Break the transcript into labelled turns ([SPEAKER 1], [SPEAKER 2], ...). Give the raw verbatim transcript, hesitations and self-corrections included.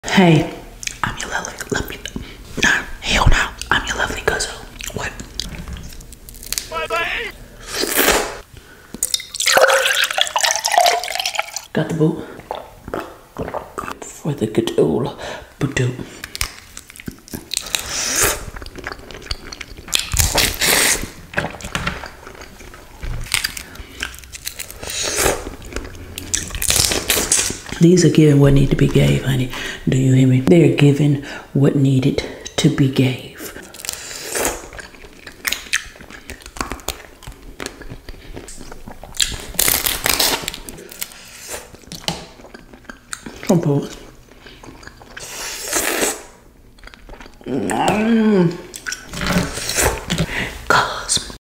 [SPEAKER 1] Hey, I'm your lovely, lovely, no, hell no, I'm your lovely Cuzzo. What? Got the boot for the good old boot. These are giving what need to be gave, honey. Do you hear me? They're giving what needed to be gave. Some pause.